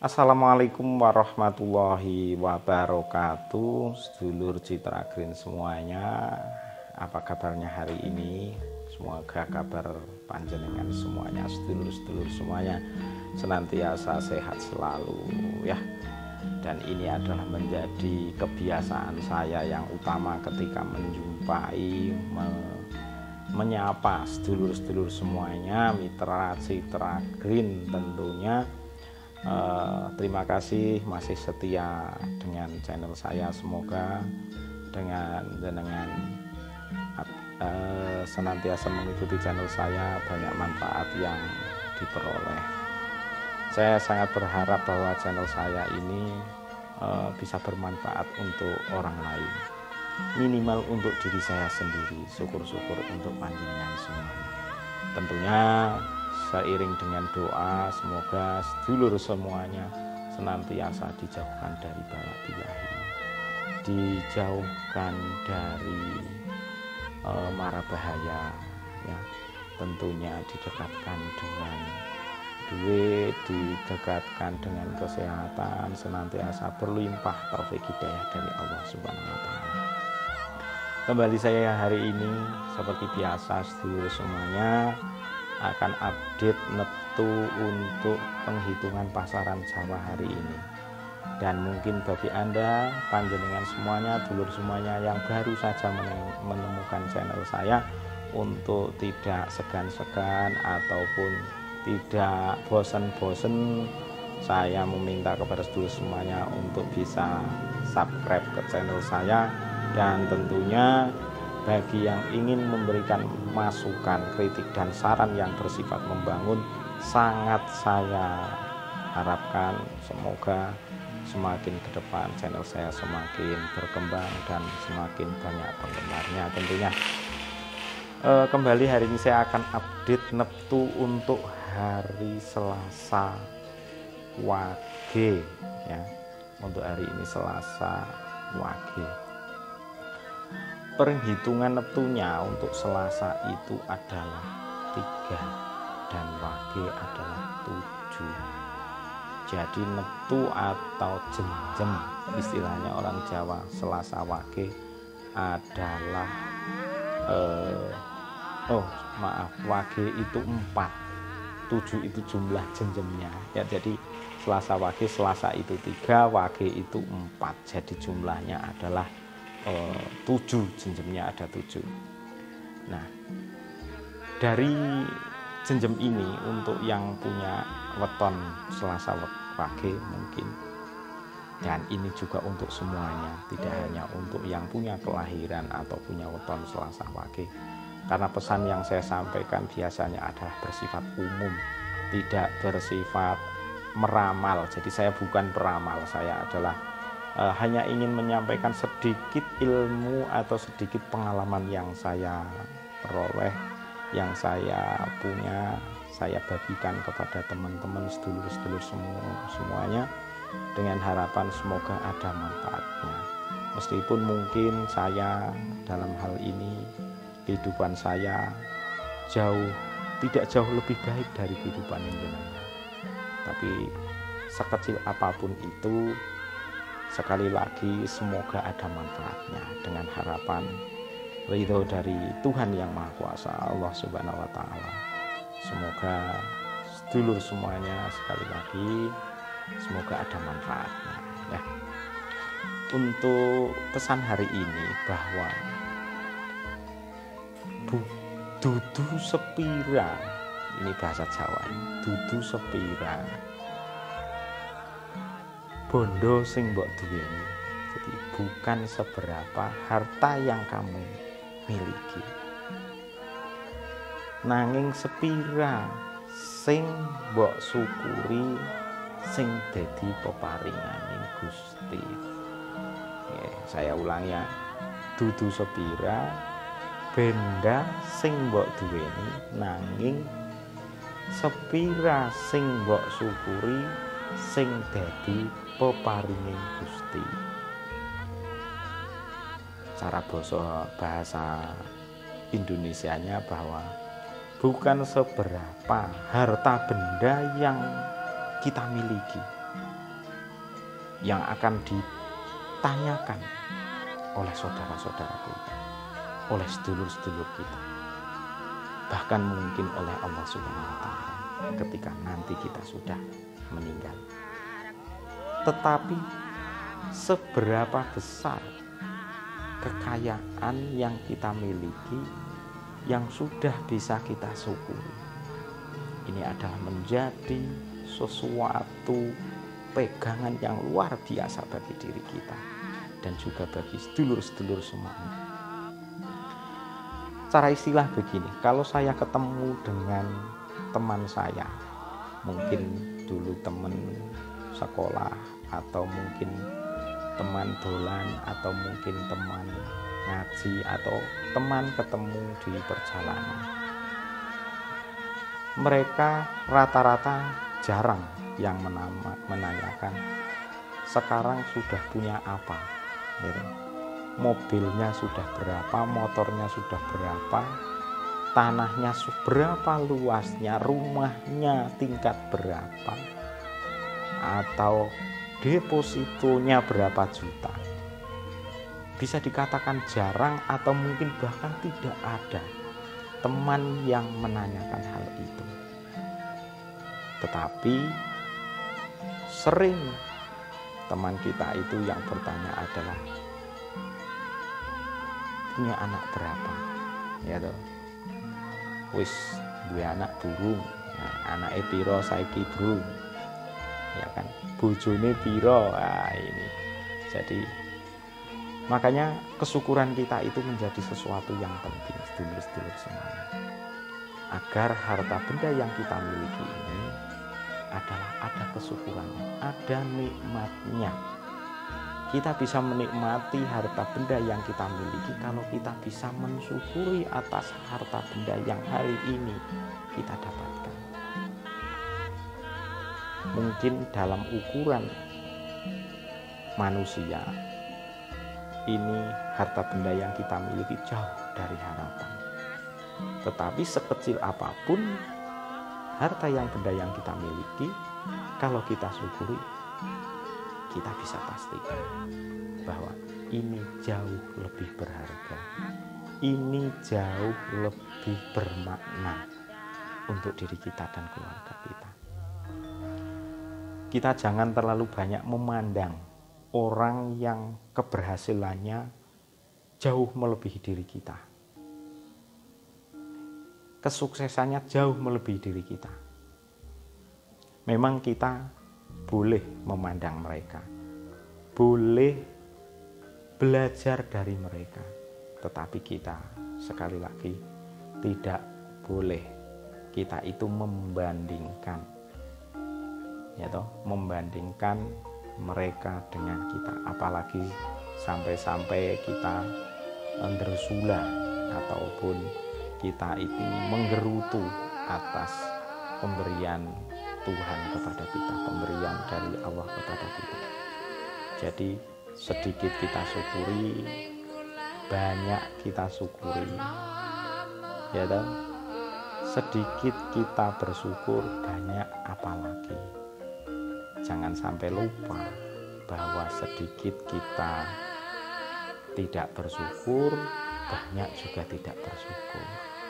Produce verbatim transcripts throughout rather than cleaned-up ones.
Assalamualaikum warahmatullahi wabarakatuh. Sedulur Citra Green semuanya, apa kabarnya hari ini? Semoga kabar panjenengan semuanya, sedulur-sedulur semuanya senantiasa sehat selalu ya. Dan ini adalah menjadi kebiasaan saya yang utama ketika menjumpai me menyapa sedulur-sedulur semuanya, mitra Citra Green tentunya. Uh, terima kasih masih setia dengan channel saya. Semoga dengan dengan uh, senantiasa mengikuti channel saya, banyak manfaat yang diperoleh. Saya sangat berharap bahwa channel saya ini uh, bisa bermanfaat untuk orang lain, minimal untuk diri saya sendiri. Syukur-syukur untuk panjenengan semuanya. Tentunya seiring dengan doa, semoga sedulur semuanya senantiasa dijauhkan dari bala bilahi, dijauhkan dari uh, mara bahaya ya. Tentunya didekatkan dengan duit, didekatkan dengan kesehatan, senantiasa berlimpah taufik hidayah dari Allah Subhanahu wa taala. Kembali saya hari ini seperti biasa, sedulur semuanya akan update neptu untuk penghitungan pasaran Jawa hari ini. Dan mungkin bagi Anda panjenengan semuanya, dulur semuanya yang baru saja menemukan channel saya, untuk tidak segan-segan ataupun tidak bosan-bosan, saya meminta kepada sedulur semuanya untuk bisa subscribe ke channel saya. Dan tentunya bagi yang ingin memberikan masukan, kritik, dan saran yang bersifat membangun, sangat saya harapkan semoga semakin ke depan channel saya semakin berkembang dan semakin banyak penggemarnya tentunya. E, kembali hari ini saya akan update neptu untuk hari Selasa Wage ya. Untuk hari ini Selasa Wage. Perhitungan neptunya untuk Selasa itu adalah tiga dan Wage adalah tujuh. Jadi neptu atau jam-jam istilahnya orang Jawa, Selasa Wage adalah eh, oh maaf Wage itu empat, tujuh itu jumlah jam-jamnya ya. Jadi Selasa Wage, Selasa itu tiga, Wage itu empat, jadi jumlahnya adalah Uh, tujuh, jenjemnya ada tujuh. Nah, dari jenjem ini untuk yang punya weton Selasa Wage mungkin, dan ini juga untuk semuanya, tidak hanya untuk yang punya kelahiran atau punya weton Selasa Wage, karena pesan yang saya sampaikan biasanya adalah bersifat umum, tidak bersifat meramal. Jadi saya bukan peramal, saya adalah Uh, hanya ingin menyampaikan sedikit ilmu atau sedikit pengalaman yang saya peroleh, yang saya punya, saya bagikan kepada teman-teman sedulur-sedulur semua semuanya dengan harapan semoga ada manfaatnya. Meskipun mungkin saya dalam hal ini kehidupan saya jauh tidak jauh lebih baik dari kehidupan yang lainnya, tapi sekecil apapun itu, sekali lagi semoga ada manfaatnya dengan harapan ridho dari Tuhan yang Maha Kuasa, Allah Subhanahu wa taala. Semoga sedulur semuanya sekali lagi semoga ada manfaatnya ya. Untuk pesan hari ini bahwa dudu sepira, ini bahasa Jawa, dudu sepira bondo sing mbok duweni. Jadi bukan seberapa harta yang kamu miliki, nanging sepira sing mbok syukuri sing dadi peparinganing Gusti. Oke, saya ulang ya, dudu sepira benda sing mbok duweni, nanging sepira sing mbok syukuri sing dadi peparinging Gusti. Cara bahasa bahasa Indonesianya bahwa bukan seberapa harta benda yang kita miliki, yang akan ditanyakan oleh saudara-saudara kita, oleh sedulur-sedulur kita, bahkan mungkin oleh Allah Subhanahu wa Ta'ala ketika nanti kita sudah meninggal. Tetapi seberapa besar kekayaan yang kita miliki yang sudah bisa kita syukuri, ini adalah menjadi sesuatu pegangan yang luar biasa bagi diri kita dan juga bagi sedulur-sedulur semuanya. Cara istilah begini, kalau saya ketemu dengan teman saya, mungkin dulu teman sekolah atau mungkin teman dolan atau mungkin teman ngaji atau teman ketemu di perjalanan, mereka rata-rata jarang yang menama, menanyakan sekarang sudah punya apa, gitu. Mobilnya sudah berapa, motornya sudah berapa, tanahnya berapa luasnya, rumahnya tingkat berapa, atau depositonya berapa juta. Bisa dikatakan jarang atau mungkin bahkan tidak ada teman yang menanyakan hal itu. Tetapi sering teman kita itu yang bertanya adalah punya anak berapa, ya toh, wis dua anak burung, nah, anak piro saiki burung, ya kan, bojone piro, nah, ini. Jadi makanya kesyukuran kita itu menjadi sesuatu yang penting, sedulur-sedulur semuanya, agar harta benda yang kita miliki ini adalah ada kesyukurannya, ada nikmatnya. Kita bisa menikmati harta benda yang kita miliki kalau kita bisa mensyukuri atas harta benda yang hari ini kita dapatkan. Mungkin dalam ukuran manusia ini harta benda yang kita miliki jauh dari harapan. Tetapi sekecil apapun harta yang benda yang kita miliki, kalau kita syukuri, kita bisa pastikan bahwa ini jauh lebih berharga, ini jauh lebih bermakna untuk diri kita dan keluarga kita. Kita jangan terlalu banyak memandang orang yang keberhasilannya jauh melebihi diri kita, kesuksesannya jauh melebihi diri kita. Memang kita boleh memandang mereka, boleh belajar dari mereka, tetapi kita sekali lagi tidak boleh kita itu membandingkan, ya toh, membandingkan mereka dengan kita, apalagi sampai-sampai kita bersula ataupun kita itu menggerutu atas pemberian Tuhan kepada kita, pemberian dari Allah kepada kita. Jadi sedikit kita syukuri, banyak kita syukuri, ya toh? Sedikit kita bersyukur, banyak apalagi. Jangan sampai lupa bahwa sedikit kita tidak bersyukur, banyak juga tidak bersyukur.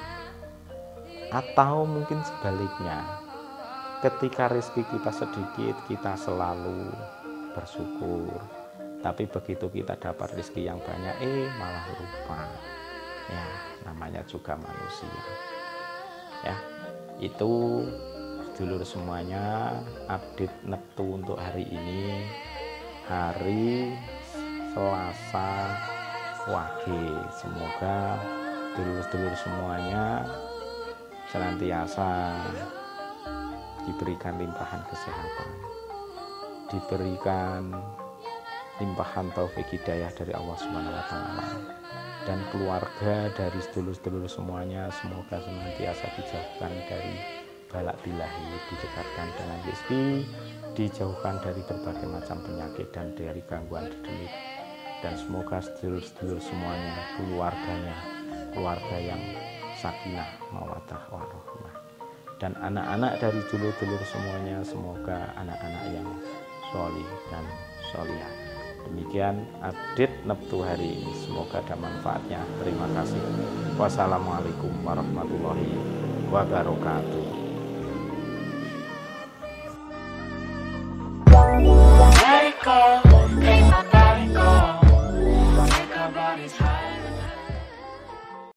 Atau mungkin sebaliknya, ketika rezeki kita sedikit, kita selalu bersyukur. Tapi begitu kita dapat rezeki yang banyak, eh malah lupa. Ya, namanya juga manusia. Ya, itu sedulur semuanya update neptu untuk hari ini, hari Selasa Wage. Semoga sedulur-sedulur semuanya senantiasa diberikan limpahan kesehatan, diberikan limpahan taufik hidayah dari Allah Subhanahu wa Ta'ala, dan keluarga dari sedulur-sedulur semuanya semoga senantiasa dijauhkan dari balak bilahi, didekatkan dengan rezeki, dijauhkan dari berbagai macam penyakit dan dari gangguan delik, dan semoga sedulur-sedulur semuanya keluarganya keluarga yang sakinah mawaddah warahmah, dan anak-anak dari dulur-dulur semuanya semoga anak-anak yang sholih dan sholihah. Demikian update Neptu hari ini, semoga ada manfaatnya. Terima kasih. Wassalamualaikum warahmatullahi wabarakatuh.